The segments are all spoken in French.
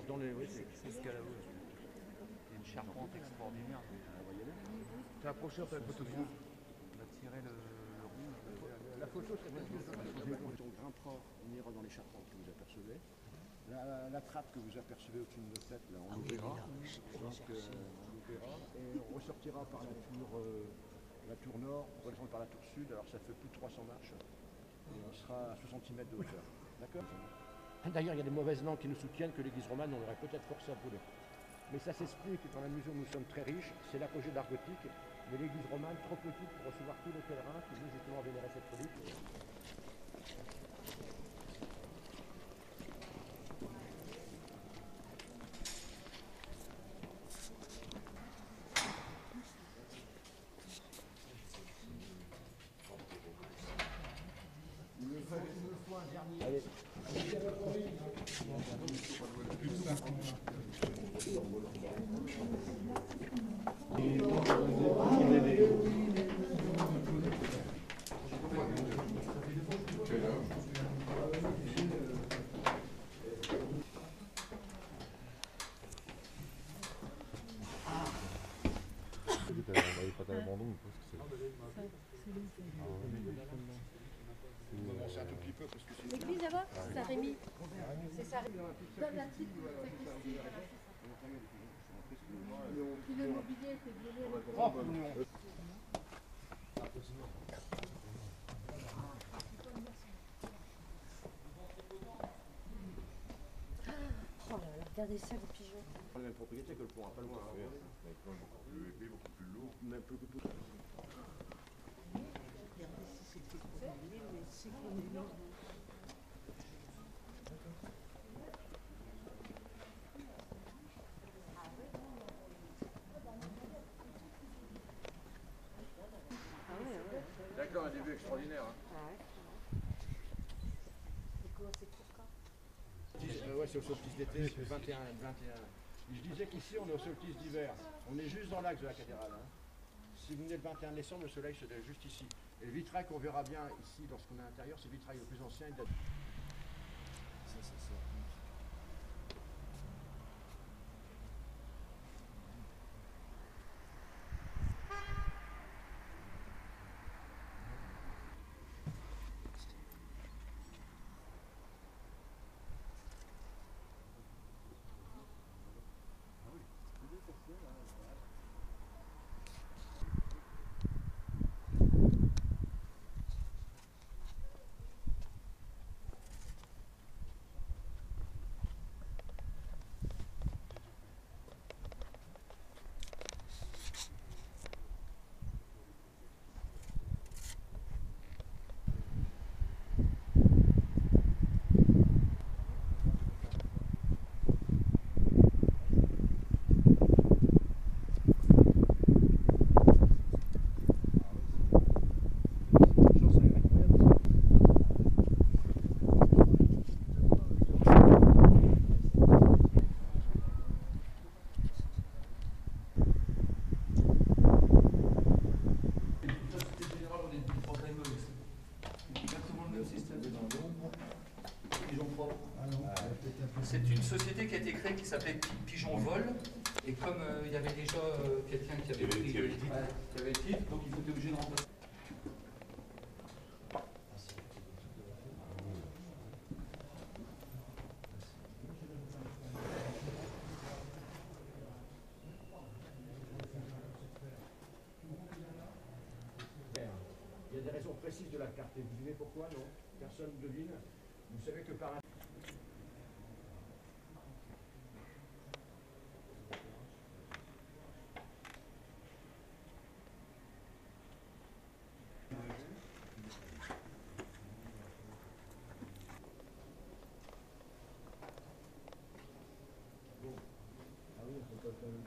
Alors dans les... Oui, C'est ce qu'elle a vu. Il y a une charpente extraordinaire. on va y aller. T'es approché en fait, la photo. On va tirer le rond. La photo serait peut-être mieux. On grimpera, on ira dans les charpentes que vous apercevez. La trappe que vous apercevez au-dessus de notre tête, là, on l'ouvrira. Donc on l'ouvrira et on ressortira par la tour nord, on redescend par la tour sud, alors ça fait plus de 300 marches. Et on sera à 60 mètres de hauteur. D'accord. D'ailleurs, il y a des mauvaises langues qui nous soutiennent que l'église romane, on aurait peut-être forcé à brûler. Mais ça s'explique dans la mesure où nous sommes très riches, c'est l'apogée d'art gothique, mais l'église romane trop petite pour recevoir tous les pèlerins qui veulent justement vénérer cette relique. Il me faut un dernier. Allez. C'est un tout petit peu parce que c'est l'église là-bas, c'est Saint-Rémy. C'est Saint-Rémy. Donne la petite. Puis le mobilier était violé. Oh là là, regardez ça, les pigeons. la même propriété que le pont, pas loin. Avec un beaucoup plus épais, beaucoup plus lourd. Même beaucoup plus. Regardez si c'était combiné, mais c'est combiné. D'accord, un début extraordinaire. Hein. Ah ouais. Et comment c'est pour quand Ouais, c'est au solstice d'été, 21. Je disais qu'ici, on est au solstice d'hiver. On est juste dans l'axe de la cathédrale. Hein. Si vous venez le 21 décembre, le soleil se lève juste ici. Et le vitrail qu'on verra bien ici, lorsqu'on est à l'intérieur, c'est le vitrail le plus ancien. Ça. C'est une société qui a été créée qui s'appelait Pigeon Vol. Et comme il y avait déjà quelqu'un qui avait pris, qui avait le titre, donc ils étaient obligés de remplacer. Il y a des raisons précises de la carte. Et vous devinez pourquoi, non? Personne ne devine. Vous savez que par un... Ah oui, on peut pas faire...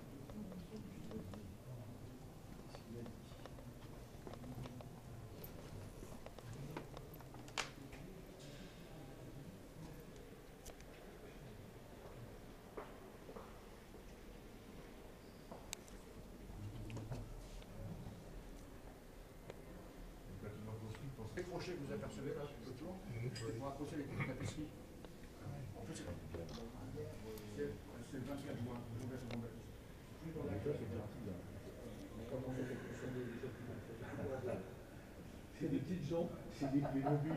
Les crochets que vous apercevez là, autour, ils vont accrocher les tapisseries. En fait, c'est c'est le 24 juin. C'est des petites gens, c'est des mobiles.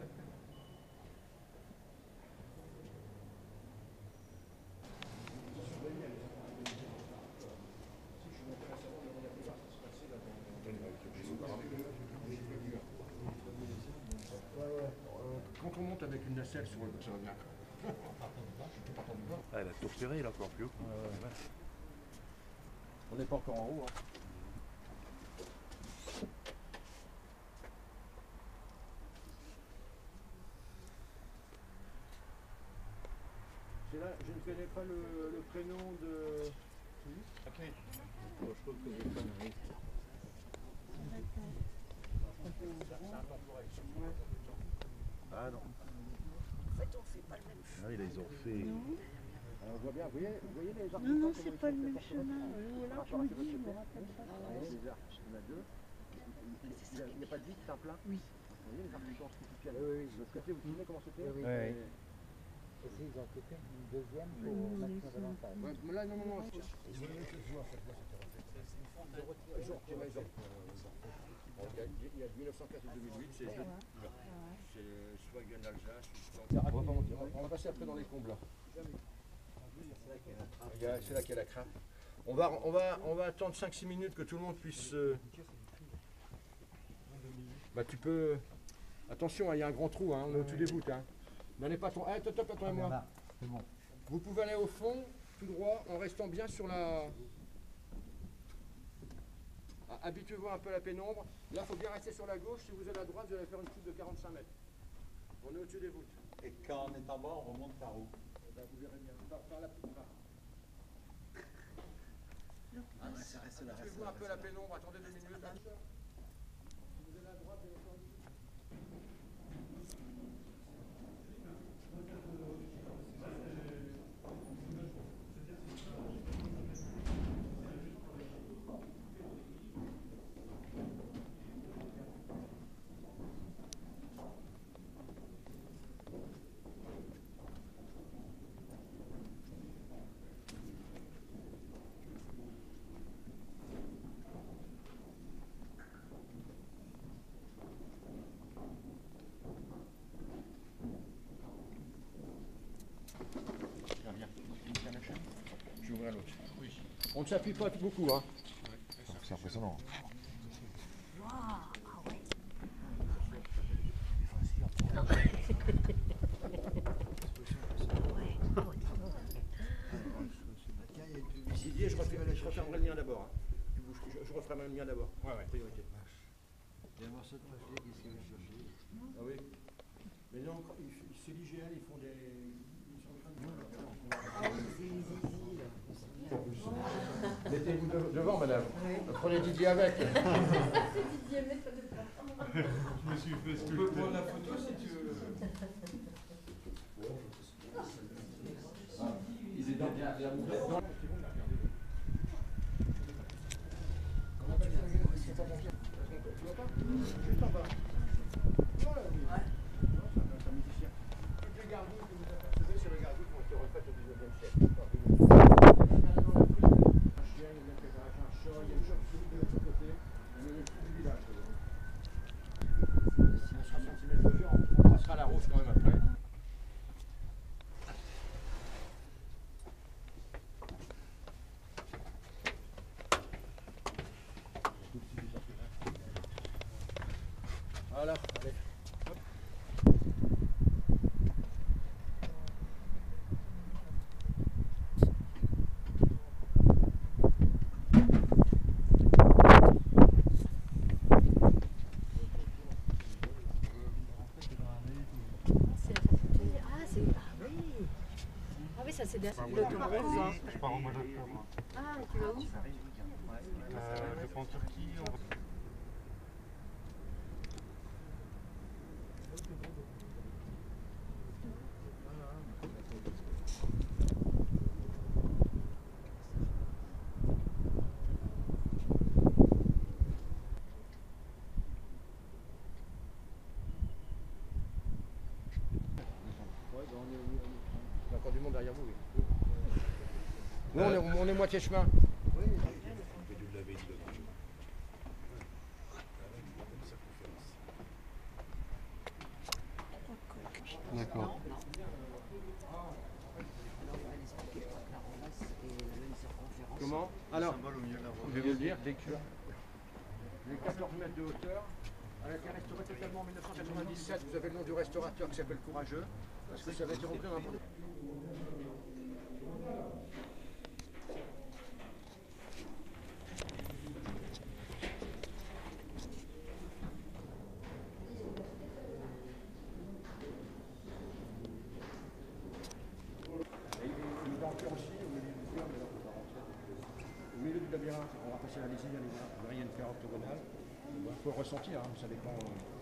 Quand on monte avec une nacelle sur le... Ça va bien. Ah, la tour ferrée, là, encore plus haut. On n'est pas encore en haut. Hein. Là, je ne connais pas le prénom de... Ok. Bon, je trouve que j'ai pas le... Ah non. En fait, on fait pas le même chemin. Ah, ils ont fait. On voit bien, vous voyez les arbres? Non, non, c'est pas le même chemin. Là, je me dis, je me rappelle pas. Les arbres, il y en a deux. Il n'y a pas de vide, c'est un plein? Oui. Vous voyez les arbres qui sont artificiels? Oui, de l'autre côté, vous vous souvenez comment c'était? Oui. Et ils ont coupé une deuxième pour mettre une avantage. Ouais, là, non, non, non. Il y a 1904 et 2008, c'est soit Guen d'Alsace, on va passer après dans les combles. C'est là qu'il y a la crainte. On va attendre 5-6 minutes que tout le monde puisse... Bah tu peux... Attention, il y a un grand trou, hein, on est au tout des voûtes. Hein. N'allez pas trop... Allez, top, attendez-moi. C'est bon. Vous pouvez aller au fond, tout droit, en restant bien sur la... Habituez-vous un peu à la pénombre. Là, il faut bien rester sur la gauche. Si vous êtes à droite, vous allez faire une chute de 45 mètres. On est au-dessus des voûtes. Et quand on est en bas, on remonte par où? Vous verrez bien. Par la petite barre. Ça reste là. Habituez-vous un peu à la pénombre. Attendez 2 minutes. Si vous êtes à droite, vous allez faire une chute. J'ouvre l'autre. Oui. On ne s'appuie pas beaucoup, hein. C'est impressionnant. Didier, je refermerai le mien d'abord. Hein. Je refermerai le mien d'abord. Ouais. Priorité. Il y a un morceau de papier qui s'est cherché. Ah oui. Mais non, c'est l'IGN, ils font des... Ils sont en train de... Mettez-vous devant, madame. Prenez Didier avec. C'est Didier, mais ça dépend. Je me suis fait On peut prendre la photo si tu veux. Ils étaient bien dans... Juste en bas. Voilà, oui. C'est un musicien. Toutes les gargouilles que vous apercevez, c'est les gargouilles qui ont été refaites au 19e siècle. Un chien, il y a un chat, il y a une chauve-souris de l'autre côté. On est le petit du village. On sera centimètres de hauteur, on passera la rose quand même après. Voilà, allez. Ah oui, ça c'est bien. Je pars au mois d'octobre. Ah, tu vas où? Je prends en Turquie. Il y a encore du monde derrière vous, oui. Nous, on est moitié chemin. D'accord. Comment? Alors, Symbole au milieu de la route. je vais vous le dire, dès que les 14 mètres de hauteur, elle a été restaurée totalement en 1997. Vous avez le nom du restaurateur qui s'appelle Courageux, parce que ça avait été repris dans un bon. Il va encore aussi au milieu du cœur, mais là, on peut pas rentrer. Au milieu du labyrinthe, on va passer la lisière, il y a une paire octogonale. Il faut le ressentir, hein, ça dépend.